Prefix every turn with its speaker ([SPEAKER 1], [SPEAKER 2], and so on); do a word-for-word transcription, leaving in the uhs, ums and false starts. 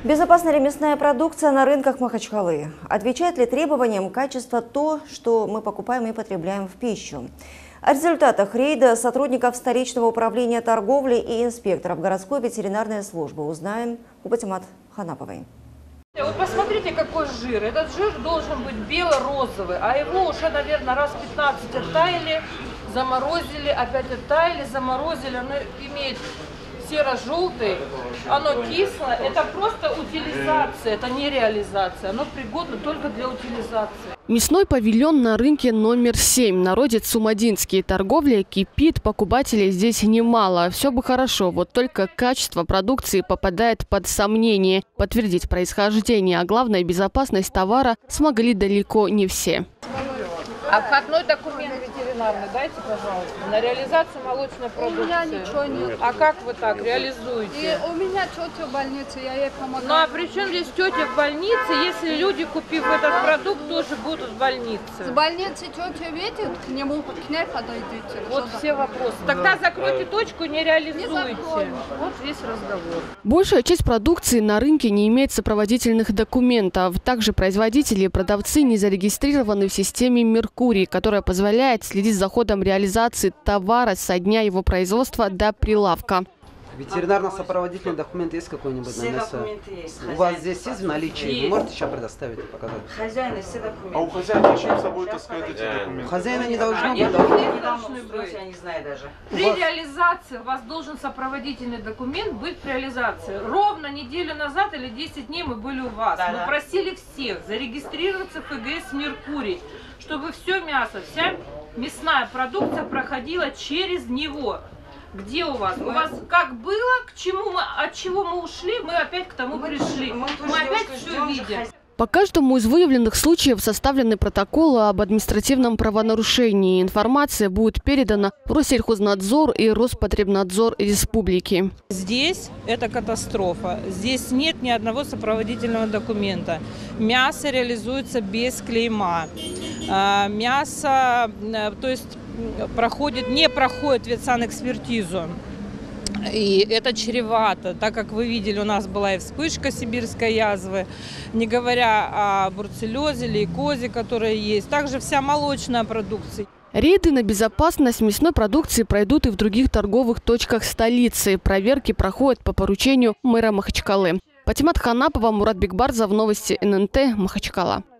[SPEAKER 1] Безопасна ли мясная продукция на рынках Махачкалы? Отвечает ли требованиям качества то, что мы покупаем и потребляем в пищу? О результатах рейда сотрудников столичного управления торговли и инспекторов городской ветеринарной службы узнаем у Патимат Ханаповой.
[SPEAKER 2] Вот посмотрите, какой жир. Этот жир должен быть бело-розовый, а его уже, наверное, раз пятнадцать оттаяли, заморозили, опять оттаяли, заморозили. Оно имеет серо-желтый, оно кислое. Это просто утилизация, это не реализация. Оно пригодно только для утилизации.
[SPEAKER 3] Мясной павильон на рынке номер семь. Народец Сумадинский. Торговля кипит, покупателей здесь немало. Все бы хорошо, вот только качество продукции попадает под сомнение. Подтвердить происхождение, а главное безопасность товара смогли далеко не все.
[SPEAKER 2] А входной документ ветеринарный дайте, пожалуйста, на реализацию молочной продукции.
[SPEAKER 4] У меня ничего нет.
[SPEAKER 2] А как вы так реализуете?
[SPEAKER 4] И у меня тетя в больнице, я ей помогаю.
[SPEAKER 2] Ну а при чем здесь тетя в больнице, если люди, купив этот продукт, тоже будут в больнице?
[SPEAKER 4] С больницы тетя видит, к нему, к ней подойдите.
[SPEAKER 2] Вот все вопросы. Тогда закройте точку, не реализуйте.
[SPEAKER 4] Не
[SPEAKER 2] вот весь разговор.
[SPEAKER 3] Большая часть продукции на рынке не имеет сопроводительных документов. Также производители и продавцы не зарегистрированы в системе Меркурий, которая позволяет следить за ходом реализации товара со дня его производства до прилавка.
[SPEAKER 5] Ветеринарно-сопроводительный документ есть какой-нибудь на мясо?
[SPEAKER 6] Есть.
[SPEAKER 5] У вас здесь есть в наличии? Есть. Вы можете сейчас предоставить и показать?
[SPEAKER 6] Хозяина все документы.
[SPEAKER 7] А у хозяина чем с собой таскать эти документы?
[SPEAKER 5] У хозяина не должно
[SPEAKER 2] Они
[SPEAKER 5] быть.
[SPEAKER 2] не должны быть.
[SPEAKER 6] Я не знаю даже.
[SPEAKER 2] При реализации у вас должен сопроводительный документ быть при реализации. Ровно неделю назад или десять дней мы были у вас.
[SPEAKER 6] Да,
[SPEAKER 2] мы
[SPEAKER 6] да.
[SPEAKER 2] просили всех зарегистрироваться в ФГС «Меркурий», чтобы все мясо, вся мясная продукция проходила через него. Где у вас? У вас как было, к чему мы, от чего мы ушли, мы опять к тому
[SPEAKER 6] Мы
[SPEAKER 2] пришли.
[SPEAKER 6] мы
[SPEAKER 2] Мы опять все видим.
[SPEAKER 3] По каждому из выявленных случаев составлены протоколы об административном правонарушении. Информация будет передана в Россельхознадзор и Роспотребнадзор Республики.
[SPEAKER 8] Здесь это катастрофа. Здесь нет ни одного сопроводительного документа. Мясо реализуется без клейма. Мясо, то есть проходит, не проходит ветсанэкспертизу. И это чревато, так как вы видели, у нас была и вспышка сибирской язвы, не говоря о бруцеллезе, лейкозе, которая есть, также вся молочная продукция.
[SPEAKER 3] Рейды на безопасность мясной продукции пройдут и в других торговых точках столицы. Проверки проходят по поручению мэра Махачкалы. Патимат Ханапова, Мурат Бекбарзов, новости эн эн тэ, Махачкала.